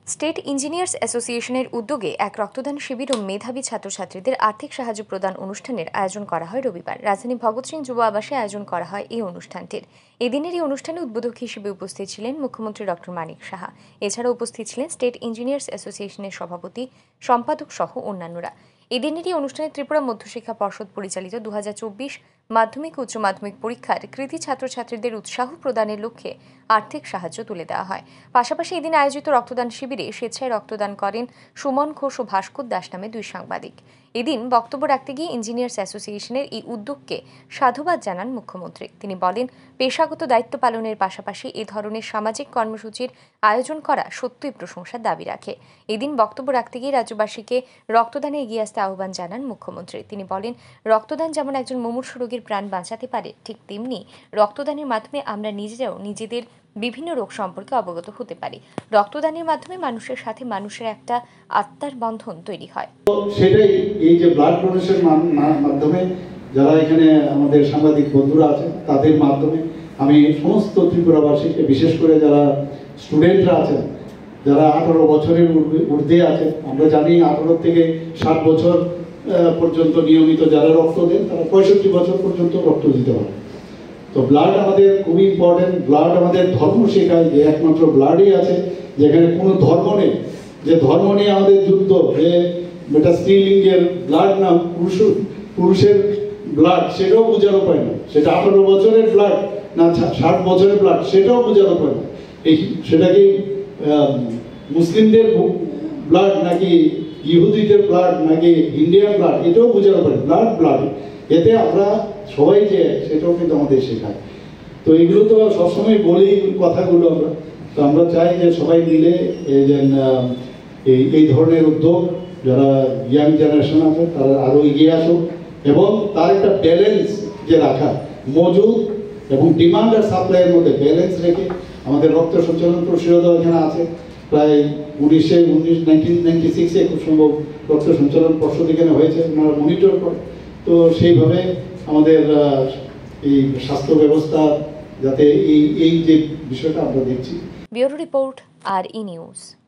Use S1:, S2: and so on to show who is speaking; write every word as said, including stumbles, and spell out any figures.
S1: State engineers অ্যাসোসিয়েশনের উদ্যোগে এক রক্তদান শিবির ও মেধাবী ছাত্রছাত্রীদের আর্থিক সাহায্য প্রদান অনুষ্ঠানের আয়োজন করা হয় রবিবার। রাজধানী ভগৎ সিং যুব আবাসে আয়োজন করা হয় এই অনুষ্ঠানটির। এদিনের এই অনুষ্ঠানে উদ্বোধক হিসেবে উপস্থিত ছিলেন মুখ্যমন্ত্রী ডক্টর মানিক সাহা। এছাড়া উপস্থিত ছিলেন স্টেট ইঞ্জিনিয়ার্স অ্যাসোসিয়েশনের সভাপতি, সম্পাদক সহ অন্যান্যরা। এদিনেরই অনুষ্ঠানে ত্রিপুরা মধ্যশিক্ষা পর্ষদ পরিচালিত দু হাজার চব্বিশ মাধ্যমিক উচ্চ মাধ্যমিক পরীক্ষার কৃতী ছাত্রছাত্রীদের উৎসাহ প্রদানের লক্ষ্যে আর্থিক সাহায্য তুলে দেওয়া হয়। পাশাপাশি এদিন আয়োজিত রক্তদান শিবিরে স্বেচ্ছায় রক্তদান করেন সুমন ঘোষ ও ভাস্কর দাস নামে দুই সাংবাদিক। এদিন বক্তব্য রাখতে গিয়ে ইঞ্জিনিয়ার্স অ্যাসোসিয়েশনের এই উদ্যোগকে সাধুবাদ জানান মুখ্যমন্ত্রী। তিনি বলেন, পেশাগত দায়িত্ব পালনের পাশাপাশি এ ধরনের সামাজিক কর্মসূচির আয়োজন করা সত্যই প্রশংসার দাবি রাখে। এদিন বক্তব্য রাখতে গিয়ে রাজ্যবাসীকে রক্তদানে এগিয়ে আসতে আহ্বান জানান মুখ্যমন্ত্রী। তিনি বলেন, রক্তদান যেমন একজন মুমূর্ষু রোগীর প্রাণ বাঁচাতে পারে, ঠিক তেমনি রক্তদানের মাধ্যমে আমরা নিজেরাও নিজেদের বিভিন্ন রোগ সম্পর্কে অবগত হতে পারি। রক্তদানের মাধ্যমে মানুষের সাথে মানুষের একটা আত্মার বন্ধন তৈরি হয়।
S2: সেটাই এই যে ব্লাড ডোনেশন মাধ্যমে যারা এখানে আমাদের সাংবাদিক বন্ধুরা আছেন তাদের মাধ্যমে আমি সমস্ত ত্রিপুরাবাসীকে, বিশেষ করে যারা স্টুডেন্টরা আছেন, যারা আঠারো বছরের ঊর্ধ্বে আছেন, আমরা জানি আঠারো থেকে ষাট বছর পর্যন্ত নিয়মিত যারা রক্ত দেন তারা পঁয়ষট্টি বছর পর্যন্ত রক্ত দিতে হয়। তো ব্লাড আমাদের খুবই ইম্পর্টেন্ট। ব্লাড আমাদের ধর্ম শেখায় যে একমাত্র ব্লাডই আছে যেখানে কোনো ধর্ম নেই, যে ধর্ম নিয়ে আমাদের যুদ্ধ, যে এটা স্ত্রীলিঙ্গের ব্লাড না পুরুষ পুরুষের ব্লাড, সেটাও বোঝার উপায় না। সেটা আঠারো বছরের ব্লাড না ষাট বছরের ব্লাড, সেটাও বোঝার উপায় না। এই সেটা কি মুসলিমদের ব্লাড নাকি ইহুদিদের ব্লাড নাকি ইন্ডিয়ান ব্লাড, এটাও বোঝার উপায়। ব্লাড ব্লাড এতে আমরা সবাই যে সেটাও কিন্তু আমাদের শেখায়। তো এগুলো তো সবসময় বলি কথাগুলো আমরা। তো আমরা চাই যে সবাই মিলে এই এই ধরনের উদ্যোগ, যারা ইয়াং জেনারেশন আছে তারা আরও এগিয়ে আসুক এবং তার একটা ব্যালেন্স যে রাখা, মজুদ এবং ডিমান্ড আর সাপ্লাইয়ের মধ্যে ব্যালেন্স রেখে আমাদের রক্ত সঞ্চালন পরিষদও এখানে আছে। প্রায় উনিশে উনিশ নাইনটিন নাইনটি সিক্সে খুব সম্ভব রক্ত সঞ্চালন পর্ষদ এখানে হয়েছে, ওনারা মনিটর করে। তো সেইভাবে আমাদের এই স্বাস্থ্য ব্যবস্থা যাতে এই এই যে বিষয়টা আমরা দেখছি।
S1: Bureau report, R E news.